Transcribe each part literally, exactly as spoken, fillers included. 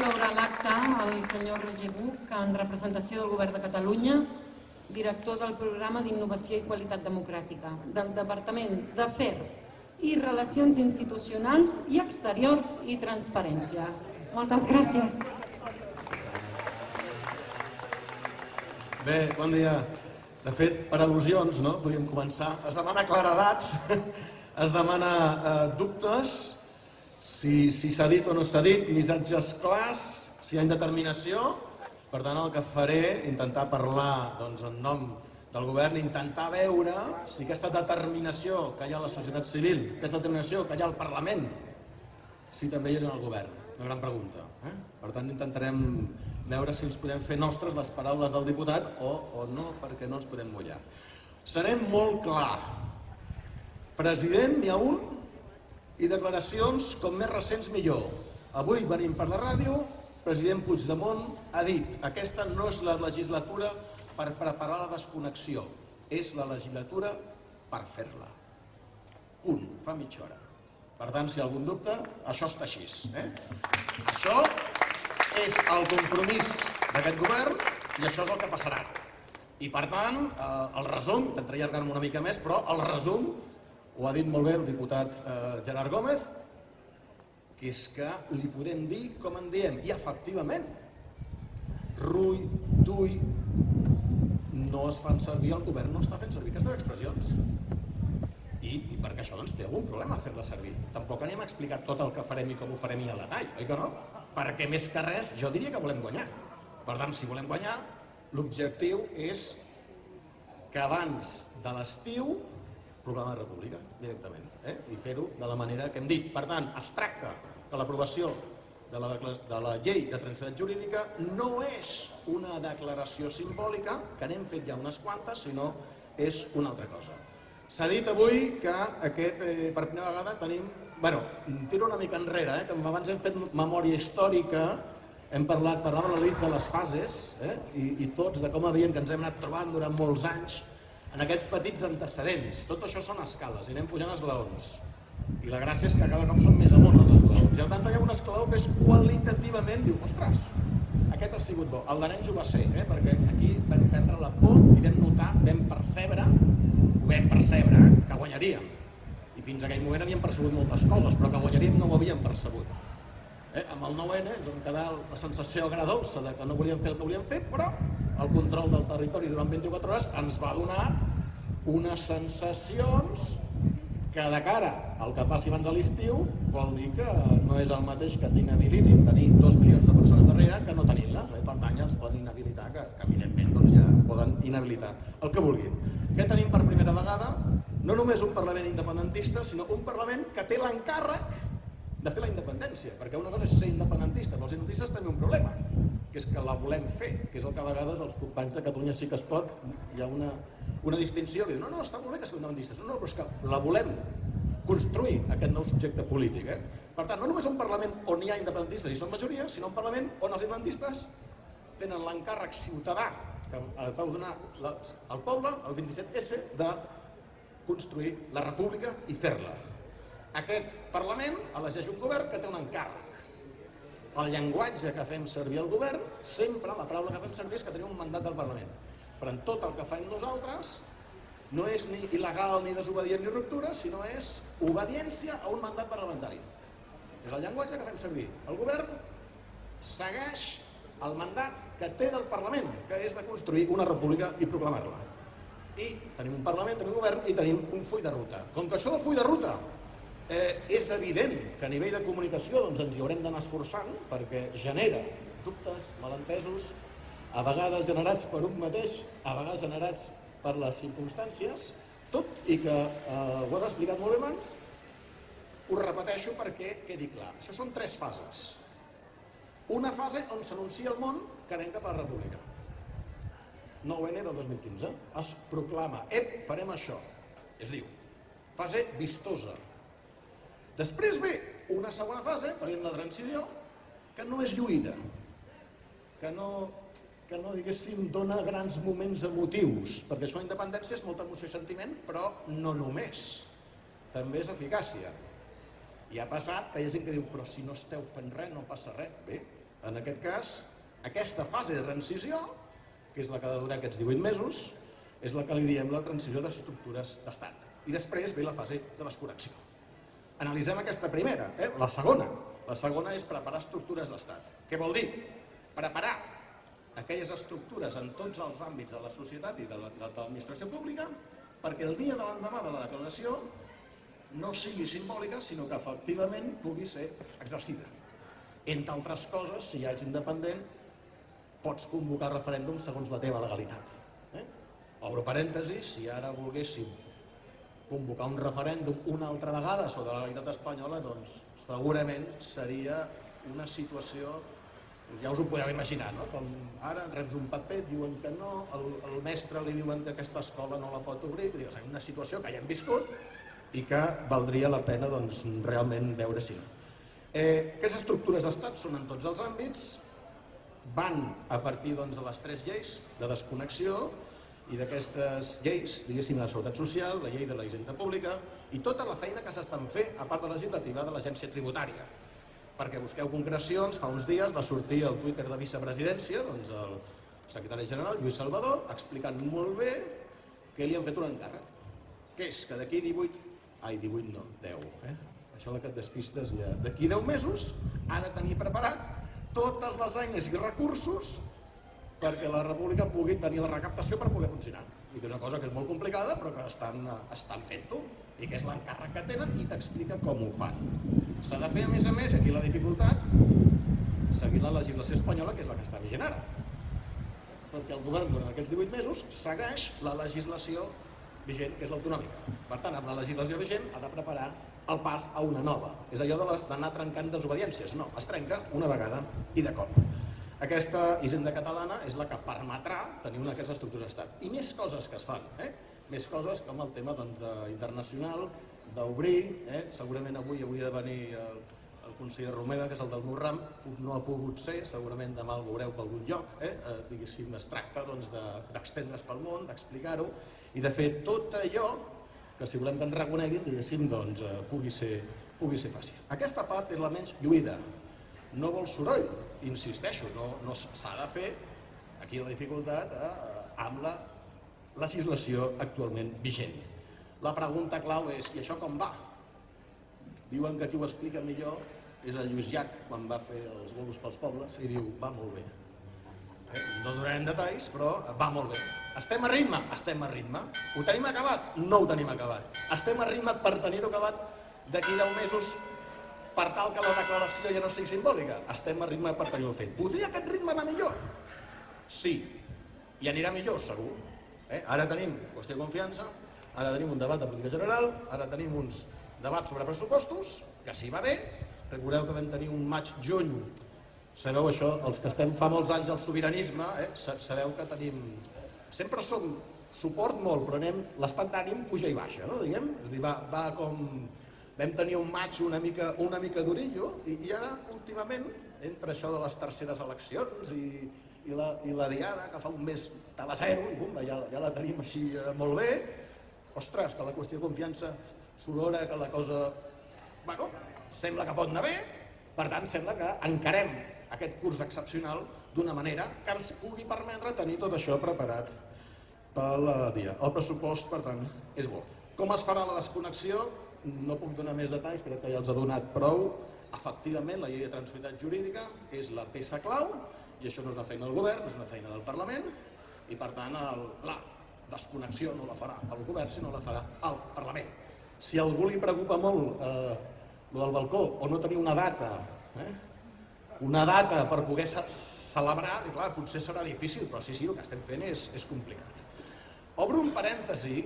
incloure a l'acte el senyor Roger Buch, en representació del Govern de Catalunya, director del Programa d'Innovació i Qualitat Democràtica, del Departament d'Afers i Relacions Institucionals i Exteriors i Transparència. Moltes gràcies. Bé, bon dia. De fet, per al·lusions, no? Podríem començar. Es demana claredat, es demana dubtes, si s'ha dit o no s'ha dit, missatges clars, si hi ha indeterminació. Per tant, el que faré, intentar parlar en nom del govern, intentar veure si aquesta determinació que hi ha a la societat civil, aquesta determinació que hi ha al Parlament, si també hi és en el govern. Una gran pregunta. Per tant, intentarem veure si ens podem fer nostres les paraules del diputat o no, perquè no ens podem mullar. Serem molt clar. President, n'hi ha un, i declaracions com més recents millor. Avui venim per la ràdio, president Puigdemont ha dit: aquesta no és la legislatura per preparar la desconnexió, és la legislatura per fer-la. Punt, fa mitja hora. Per tant, si hi ha algun dubte, això està així. Això és el compromís d'aquest govern i això és el que passarà. I per tant, el resum, intentaré allargar-me una mica més, però el resum, ho ha dit molt bé el diputat Gerard Gómez, que és que li podem dir com en diem. I efectivament, Rull, Tull, no es fan servir, el govern no està fent servir aquestes expressions. I perquè això té algun problema fer-la servir. Tampoc anem a explicar tot el que farem i com ho farem i al detall, oi que no? Perquè més que res, jo diria que volem guanyar. Per tant, si volem guanyar, l'objectiu és que abans de l'estiu proclamar la república directament i fer-ho de la manera que hem dit. Per tant, es tracta que l'aprovació de la llei de transitorietat jurídica no és una declaració simbòlica, que n'hem fet ja unes quantes, sinó és una altra cosa. S'ha dit avui que aquest, per primera vegada tenim... Bueno, tiro una mica enrere, que abans hem fet memòria històrica, hem parlat, parlàvem a la nit de les fases, i tots de com havíem, que ens hem anat trobant durant molts anys, en aquests petits antecedents. Tot això són escales, i anem pujant esglaons. I la gràcia és que cada cop són més amunt els esglaons. I per tant, hi ha un esglaó que és qualitativament, diu, ostres, aquest ha sigut bo. El d'Arenys ho va ser, perquè aquí vam perdre la por i vam notar, vam percebre, ho vam percebre, que guanyaríem. I fins a aquell moment havíem percebut moltes coses, però que guanyaríem no ho havíem percebut. Amb el nou ene ens vam quedar la sensació agradolça de que no volíem fer el que volíem fer, però el control del territori durant vint-i-quatre hores ens va donar unes sensacions que de cara al que passi abans de l'estiu vol dir que no és el mateix que t'inhabilitin tenir dos milions de persones darrere que no tenir-les. Per tant, ja ens poden inhabilitar, que evidentment ja poden inhabilitar el que vulguin. Què tenim per primera vegada? No només un Parlament independentista, sinó un Parlament que té l'encàrrec de fer la independència, perquè una cosa és ser independentista, però els independentistes tenen un problema, que és que la volem fer, que és el que a vegades els companys de Catalunya Sí que es pot, hi ha una distinció que diu, no, no, està molt bé que siguin independentistes, no, no, però és que la volem construir, aquest nou subjecte polític. Per tant, no només un Parlament on hi ha independentistes i són majoria, sinó un Parlament on els independentistes tenen l'encàrrec ciutadà que ha de donar al poble, el vint-i-set esse, de construir la república i fer-la. Aquest Parlament elegeix un govern que té un encàrrec. El llenguatge que fem servir al govern, sempre la paraula que fem servir és que tenim un mandat del Parlament. Però en tot el que fem nosaltres no és ni il·legal, ni desobedient, ni ruptura, sinó és obediència a un mandat parlamentari. És el llenguatge que fem servir. El govern segueix el mandat que té del Parlament, que és de construir una república i proclamar-la. I tenim un Parlament, tenim un govern i tenim un full de ruta. Com que això del full de ruta és evident que a nivell de comunicació ens hi haurem d'anar esforçant perquè genera dubtes, malentesos, a vegades generats per un mateix, a vegades generats per les circumstàncies, tot i que ho has explicat molt bé abans, ho repeteixo perquè quedi clar. Això són tres fases. Una fase on s'anuncia al món que anem cap a la república. nou ene del dos mil quinze. Es proclama, ep, farem això. Es diu, fase vistosa. Després ve una segona fase, per exemple la transició, que no és lluïda, que no, que no, diguéssim, dona grans moments emotius, perquè això, la independència és molta emoció i sentiment, però no només, també és eficàcia. I ha passat que hi ha gent que diu, però si no esteu fent res, no passa res. Bé, En aquest cas, aquesta fase de transició, que és la que ha de durar aquests divuit mesos, és la que li diem la transició d'estructures d'estat. I després ve la fase de desconnexió. Analitzem aquesta primera, eh? la segona. La segona és preparar estructures d'estat. Què vol dir? Preparar aquelles estructures en tots els àmbits de la societat i de l'administració pública perquè el dia de l'endemà de la declaració no sigui simbòlica, sinó que efectivament pugui ser exercida. Entre altres coses, si ja ets independent, pots convocar referèndum segons la teva legalitat. Eh? Obro parèntesis, si ara volguéssim convocar un referèndum una altra vegada sobre la legalitat espanyola, doncs segurament seria una situació, ja us ho podeu imaginar, no? Com ara reps un paper, diuen que no, el, el mestre li diuen que aquesta escola no la pot obrir, vull dir, és una situació que ja hem viscut i que valdria la pena doncs, realment veure si no. Eh, aquestes estructures d'estat són en tots els àmbits, van a partir doncs, de les tres lleis de desconnexió i d'aquestes lleis, diguéssim, la Seguretat Social, la llei de la Hisenda Pública i tota la feina que s'estan fent, a part de legislativa, de l'Agència Tributària. Perquè busqueu concrecions, fa uns dies va sortir al Twitter de vicepresidència doncs el secretari general, Lluís Salvador, explicant molt bé què li han fet un encàrrec. Que és que d'aquí divuit, ai, divuit no, deu, eh? Això que et despistes ja. D'aquí deu mesos ha de tenir preparat totes les eines i recursos perquè la república pugui tenir la recaptació per poder funcionar. I que és una cosa que és molt complicada però que estan, estan fent-ho i que és l'encàrrec que tenen i t'explica com ho fan. S'ha de fer a més a més, aquí la dificultat, seguir la legislació espanyola que és la que està vigent ara. Perquè el govern durant aquests divuit mesos segueix la legislació vigent, que és l'autonòmica. Per tant, amb la legislació vigent ha de preparar el pas a una nova. És allò d'anar trencant desobediències. No, es trenca una vegada i de cop. Aquesta hisenda catalana és la que permetrà tenir una d'aquestes estructures d'estat. I més coses que es fan, eh? Més coses com el tema doncs, internacional, d'obrir, eh? Segurament avui hauria de venir el, el conseller Romeva, que és el del meu ram, no ha pogut ser, segurament demà el veureu per algun lloc, eh? Eh, diguéssim, es tracta doncs, d'estendre's pel món, d'explicar-ho, i de fer tot allò que si volem que ens reconeguin, diguéssim, doncs, eh, pugui, ser, pugui ser fàcil. Aquesta part és la menys lluïda, no vol soroll, insisteixo, no, no s'ha de fer, aquí la dificultat, eh, amb la legislació actualment vigent. La pregunta clau és, i això com va? Diuen que qui ho explica millor és el Lluís Llach, quan va fer els bolos pels pobles, i diu, va molt bé. Eh? No donarem detalls, però va molt bé. Estem a ritme? Estem a ritme. Ho tenim acabat? No ho tenim acabat. Estem a ritme per tenir-ho acabat d'aquí deu mesos per tal que la declaració ja no sigui simbòlica. Estem a ritme per tenir-ho fet. Podria aquest ritme anar millor? Sí. I anirà millor, segur. Eh? Ara tenim qüestió de confiança, ara tenim un debat de política general, ara tenim uns debats sobre pressupostos, que si va bé, recordeu que vam tenir un maig-juny, sabeu això, els que estem fa molts anys al sobiranisme, eh? Sabeu que tenim... Sempre som suport molt, però anem, l'estat d'ànim puja i baixa, no? Diguem? És a dir, va, va com... Vam tenir un maig una mica, una mica durillo i, i ara, últimament, entre això de les terceres eleccions i, i, la, i la diada, que fa un mes estava zero i bum, ja, ja la tenim així eh, molt bé, ostres, que la qüestió de confiança s'olora, que la cosa... Bueno, sembla que pot anar bé, per tant, sembla que encarem aquest curs excepcional d'una manera que ens pugui permetre tenir tot això preparat pel dia. El pressupost, per tant, és bo. Com es farà la desconnexió? No puc donar més detalls, crec que ja els ha donat prou. Efectivament, la llei de transitorietat jurídica és la peça clau, i això no és una feina del govern, és una feina del Parlament, i per tant el, la desconnexió no la farà el govern, sinó la farà el Parlament. Si a algú li preocupa molt eh, el del balcó, o no tenir una data, eh, una data per poder celebrar, i clar, potser serà difícil, però sí, sí, el que estem fent és, és complicat. Obro un parèntesi,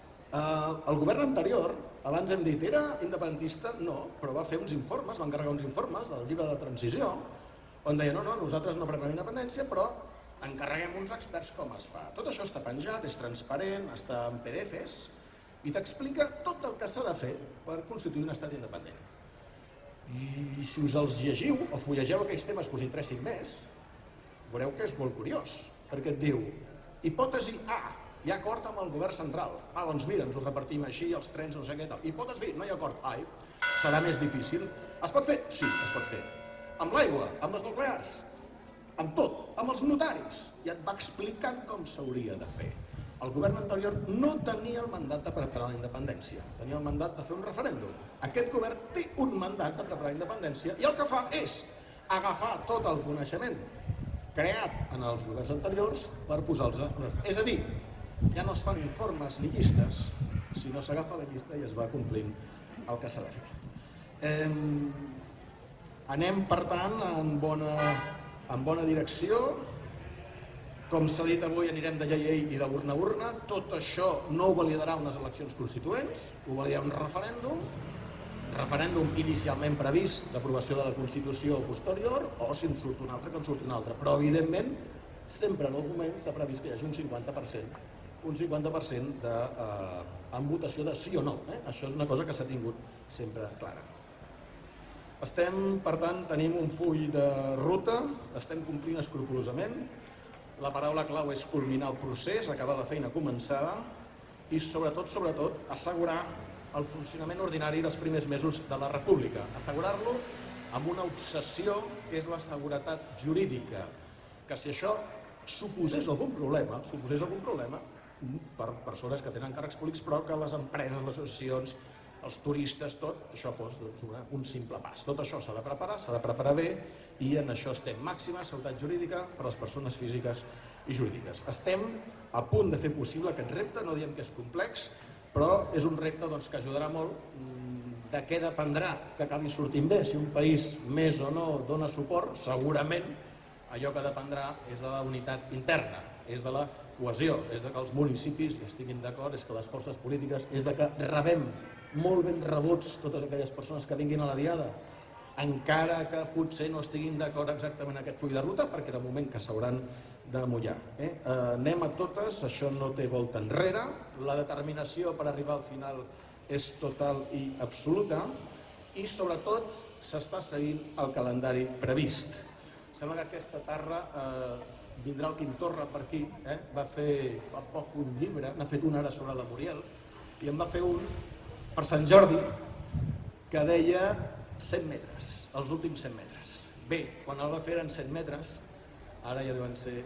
eh, el govern anterior, abans hem dit, era independentista? No, però va fer uns informes, va encarregar uns informes del llibre de transició, on deia, no, no, nosaltres no prenem independència, però encarreguem uns experts com es fa. Tot això està penjat, és transparent, està en P D Efes, i t'explica tot el que s'ha de fer per constituir un estat independent. I si us els llegiu, o fullegeu aquells temes que us interessin més, veureu que és molt curiós, perquè et diu, hipòtesi A, hi ha acord amb el govern central. Ah, doncs mira, ens ho repartim així, els trens, no sé què tal. Hipòtesi B, no hi ha acord. Ai, serà més difícil. Es pot fer? Sí, es pot fer. Amb l'aigua, amb les nuclears? amb tot, amb els notaris, i et va explicant com s'hauria de fer. El govern anterior no tenia el mandat de preparar la independència, tenia el mandat de fer un referèndum. Aquest govern té un mandat de preparar la independència i el que fa és agafar tot el coneixement creat en els governs anteriors per posar-los. És a dir, ja no es fan informes ni llistes, sinó s'agafa la llista i es va complint el que s'ha de fer. Eh, anem, per tant, en bona, en bona direcció. Com s'ha dit avui, anirem de llei a llei i d'urna a urna. Tot això no ho validarà unes eleccions constituents, ho validarà un referèndum, referèndum inicialment previst d'aprovació de la Constitució posterior, o si en surt un altre, que en surt un altre. Però, evidentment, sempre en el moment s'ha previst que hi hagi un cinquanta per cent, un cinquanta per cent de, eh, en votació de sí o no. Eh? Això és una cosa que s'ha tingut sempre clara. Estem, per tant, tenim un full de ruta, estem complint escrupolosament. La paraula clau és culminar el procés, acabar la feina començada i, sobretot, sobretot, assegurar el funcionament ordinari dels primers mesos de la República. Assegurar-lo amb una obsessió que és la seguretat jurídica, que si això suposés algun problema, suposés algun problema per persones que tenen càrrecs públics, però que les empreses, les associacions, els turistes, tot això fos un simple pas. Tot això s'ha de preparar, s'ha de preparar bé i en això estem. Màxima seguretat jurídica per a les persones físiques i jurídiques. Estem a punt de fer possible aquest repte, no diem que és complex, però és un repte doncs, que ajudarà molt. De què dependrà que acabi sortint bé? Si un país més o no dona suport, segurament allò que dependrà és de la unitat interna, és de la cohesió, és de que els municipis estiguin d'acord, és que les forces polítiques, és de que rebem molt ben rebuts totes aquelles persones que vinguin a la diada, encara que potser no estiguin d'acord exactament en aquest full de ruta, perquè era el moment que s'hauran de mullar. Eh? Eh, anem a totes, això no té volta enrere, la determinació per arribar al final és total i absoluta i sobretot s'està seguint el calendari previst. Sembla que aquesta tarda eh, vindrà el Quim Torra per aquí, eh? Va fer fa poc un llibre, n'ha fet una ara sobre la Muriel i en va fer un per Sant Jordi que deia cent metres, els últims cent metres. Bé, quan el va fer eren cent metres, ara ja deuen ser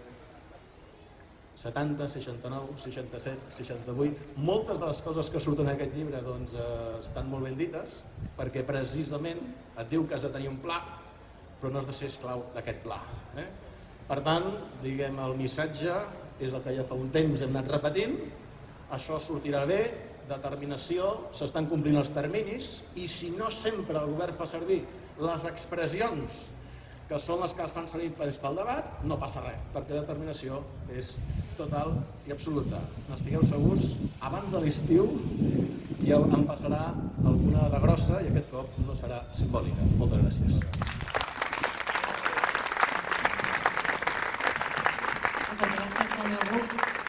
setanta, seixanta-nou, seixanta-set, seixanta-vuit. Moltes de les coses que surten en aquest llibre doncs, eh, estan molt ben dites perquè precisament et diu que has de tenir un pla, però no has de ser esclau d'aquest pla. Eh? Per tant, diguem, el missatge és el que ja fa un temps hem anat repetint, això sortirà bé, determinació, s'estan complint els terminis i si no sempre el govern fa servir les expressions que són les que es fan servir pel debat, no passa res, perquè la determinació és total i absoluta. N'estigueu segurs, abans de l'estiu ja en passarà alguna de grossa i aquest cop no serà simbòlica. Moltes gràcies.